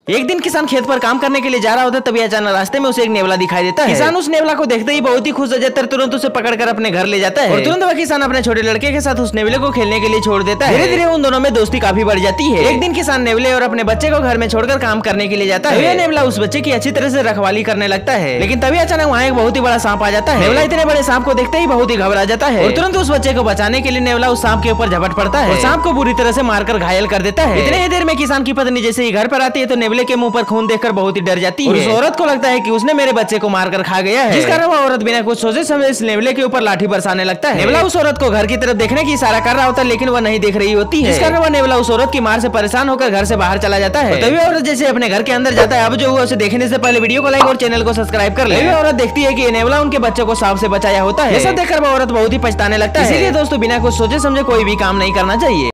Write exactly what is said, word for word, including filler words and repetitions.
एक दिन किसान खेत पर काम करने के लिए जा रहा होता है, तभी अचानक रास्ते में उसे एक नेवला दिखाई देता है। किसान उस नेवला को देखते ही बहुत ही खुश हो जाता है, तुरंत उसे पकड़कर अपने घर ले जाता है और तुरंत वह किसान अपने छोटे लड़के के साथ उस नेवले को खेलने के लिए छोड़ देता है। धीरे धीरे उन दोनों में दोस्ती काफी बढ़ जाती है। एक दिन किसान नेवले और अपने बच्चे को घर में छोड़कर काम करने के लिए जाता है। नेवला उस बच्चे की अच्छी तरह से रखवाली करने लगता है, लेकिन तभी अचानक वहाँ एक बहुत ही बड़ा सांप आ जाता है। नेवला इतने बड़े सांप को देखते ही बहुत ही घबरा जाता है और तुरंत उस बच्चे को बचाने के लिए नेवला उस सांप के ऊपर झपट पड़ता है और सांप को बुरी तरह से मारकर घायल कर देता है। इतने ही देर में किसान की पत्नी जैसे ही घर पर आती है तो नेवले के मुंह पर खून देखकर बहुत ही डर जाती है। उस औरत को लगता है कि उसने मेरे बच्चे को मारकर खा गया है, जिस कारण वह औरत बिना कुछ सोचे समझे इस नेवले के ऊपर लाठी बरसाने लगता है। नेवला उस औरत को घर की तरफ देखने की इशारा कर रहा होता है, लेकिन वह नहीं देख रही होती है, जिस कारण वह नेवला उस औरत की मार से परेशान होकर घर से बाहर चला जाता है। तभी औरत जैसे अपने घर के अंदर जाता है, अब जो हुआ उसे देखने से पहले वीडियो को लाइक और चैनल को सब्सक्राइब कर ले। औरत देखती है कि नेवला उनके बच्चे को सांप से बचाया होता है। ये सब देखकर वह औरत बहुत ही पछताने लगता है। इसीलिए दोस्तों बिना कुछ सोचे समझे कोई भी काम नहीं करना चाहिए।